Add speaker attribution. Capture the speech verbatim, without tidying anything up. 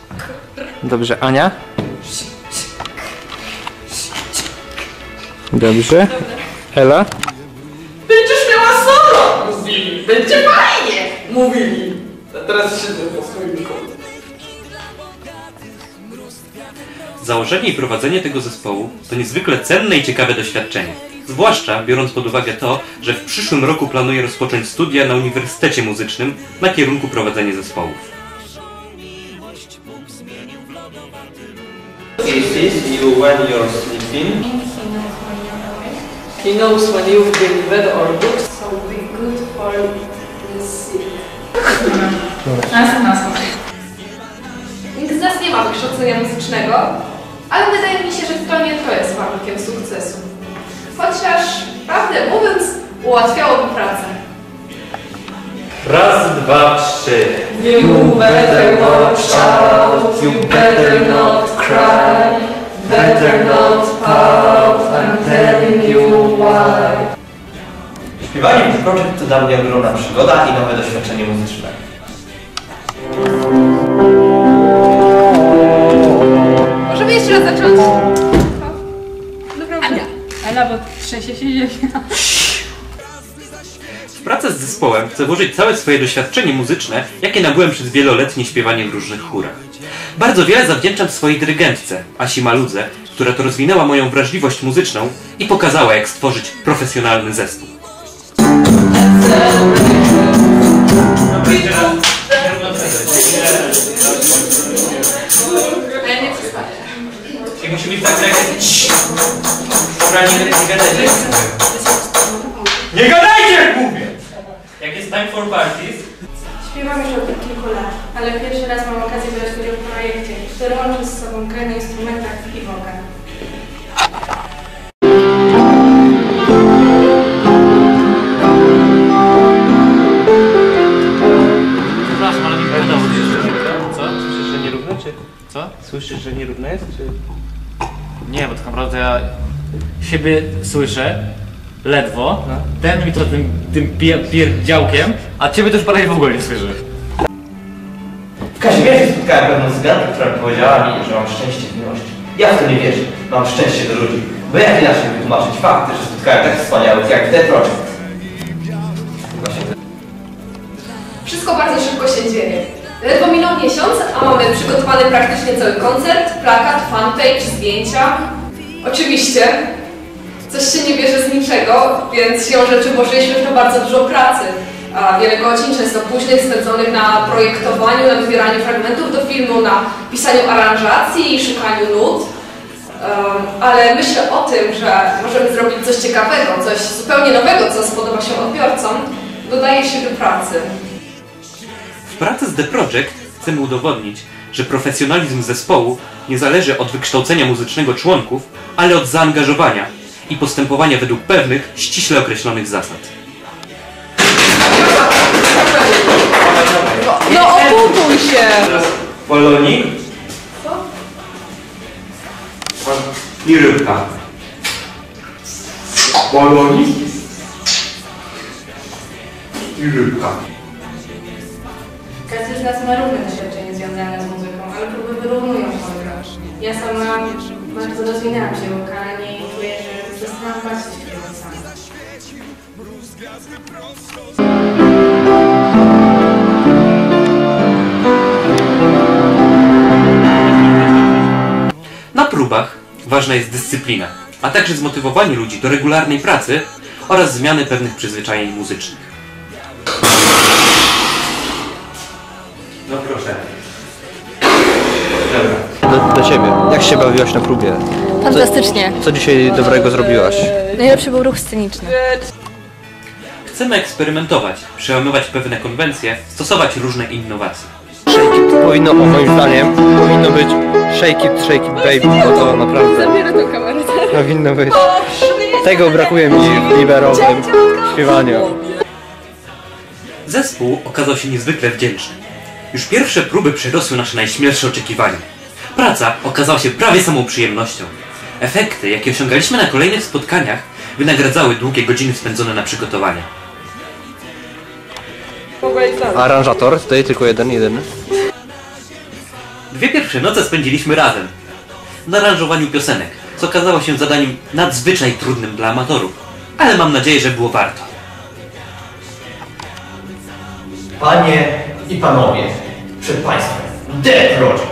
Speaker 1: Dobrze, Ania? Dobrze. Ela?
Speaker 2: Będziesz miała solo! Mówili. Będzie fajnie! Mówili. A teraz siedzę po swoim kącie.
Speaker 3: Założenie i prowadzenie tego zespołu to niezwykle cenne i ciekawe doświadczenie. Zwłaszcza biorąc pod uwagę to, że w przyszłym roku planuję rozpocząć studia na Uniwersytecie Muzycznym na kierunku prowadzenie zespołów.
Speaker 4: You when you're sleeping.
Speaker 2: He knows when you've been in bed or good.
Speaker 5: So be good for the sick.
Speaker 6: Nikt z nas nie ma wykształcenia muzycznego, ale wydaje mi się, że to nie to jest warunkiem sukcesu. Chociaż, prawdę mówiąc, ułatwiałoby pracę.
Speaker 4: Raz, dwa, trzy.
Speaker 2: You better watch out, you better not cry, better not pout, I'm telling you why.
Speaker 4: Śpiewanie w Project to dla mnie ogromna przygoda i nowe doświadczenie muzyczne.
Speaker 6: Możemy jeszcze raz zacząć? Dobra, Ania.
Speaker 5: Ela, bo trzęsie się ziemia.
Speaker 3: W pracę z zespołem chcę włożyć całe swoje doświadczenie muzyczne, jakie nabyłem przez wieloletnie śpiewanie w różnych chórach. Bardzo wiele zawdzięczam swojej dyrygentce, Asi Maludze, która to rozwinęła moją wrażliwość muzyczną i pokazała, jak stworzyć profesjonalny zespół.
Speaker 6: Ja nie przestaję.
Speaker 4: I musi być tak, że jak nie gadajcie. Nie gadajcie, jak mówię! Jak jest time for parties?
Speaker 5: Śpiewam już od kilku lat, ale pierwszy raz mam okazję brać udział w projekcie, który łączy z sobą grę na instrumentach i wokal.
Speaker 1: Przepraszam, ale mi podoba. Co? Słyszysz, że nierówne, czy... Co? Słyszysz, że nierówne jest, czy...
Speaker 7: Nie, bo tak naprawdę ja siebie słyszę ledwo, no. Ten mi to tym, tym pier pierdziałkiem, a ciebie też prawie w ogóle nie słyszę.
Speaker 4: W Kazimierzu spotkałem pewną zgankę, która powiedziała mi, że mam szczęście w miłości. Ja w to nie wierzę. Mam szczęście do ludzi. Bo jak inaczej wytłumaczyć fakty, że spotkałem tak wspaniałych jak The Project?
Speaker 6: Wszystko bardzo szybko się dzieje. Ledwo minął miesiąc, a mamy przygotowany praktycznie cały koncert, plakat, fanpage, zdjęcia. Oczywiście, coś się nie bierze z niczego, więc siłą rzeczy włożyliśmy w to bardzo dużo pracy. A wiele godzin, często późnych, spędzonych na projektowaniu, na wybieraniu fragmentów do filmu, na pisaniu aranżacji i szukaniu nut. Um, ale myślę o tym, że możemy zrobić coś ciekawego, coś zupełnie nowego, co spodoba się odbiorcom, dodaje się do pracy.
Speaker 3: W pracy z The Project chcemy udowodnić, że profesjonalizm zespołu nie zależy od wykształcenia muzycznego członków, ale od zaangażowania i postępowania według pewnych, ściśle określonych zasad.
Speaker 2: No obuduj się!
Speaker 4: Polonik?
Speaker 6: Co?
Speaker 4: I rybka. Polonik? I rybka.
Speaker 5: Każdy z nas ma różne doświadczenie związane z muzyką, ale próby wyrównują się. Ja sama bardzo rozwinęłam się wokalnie i czuję, że przestałam bać się śpiewać sama.
Speaker 3: Na próbach ważna jest dyscyplina, a także zmotywowanie ludzi do regularnej pracy oraz zmiany pewnych przyzwyczajeń muzycznych.
Speaker 4: No proszę.
Speaker 1: Do, do ciebie. Jak się bawiłaś na próbie?
Speaker 8: Fantastycznie.
Speaker 1: Co, co dzisiaj dobrego zrobiłaś?
Speaker 8: Najlepszy był ruch sceniczny.
Speaker 3: Chcemy eksperymentować, przełamywać pewne konwencje, stosować różne innowacje.
Speaker 1: Shake it powinno, o, moim zdaniem, powinno być shake it, shake it baby, bo to naprawdę
Speaker 6: Zabierę tą kamerę.
Speaker 1: powinno być. Tego brakuje mi w liberowym śpiewaniu.
Speaker 3: Zespół okazał się niezwykle wdzięczny. Już pierwsze próby przerosły nasze najśmielsze oczekiwania. Praca okazała się prawie samą przyjemnością. Efekty, jakie osiągaliśmy na kolejnych spotkaniach, wynagradzały długie godziny spędzone na przygotowaniach.
Speaker 1: Aranżator, tutaj tylko jeden, jeden.
Speaker 3: Dwie pierwsze noce spędziliśmy razem. W aranżowaniu piosenek, co okazało się zadaniem nadzwyczaj trudnym dla amatorów. Ale mam nadzieję, że było warto.
Speaker 4: Panie i panowie, przed państwem The Project.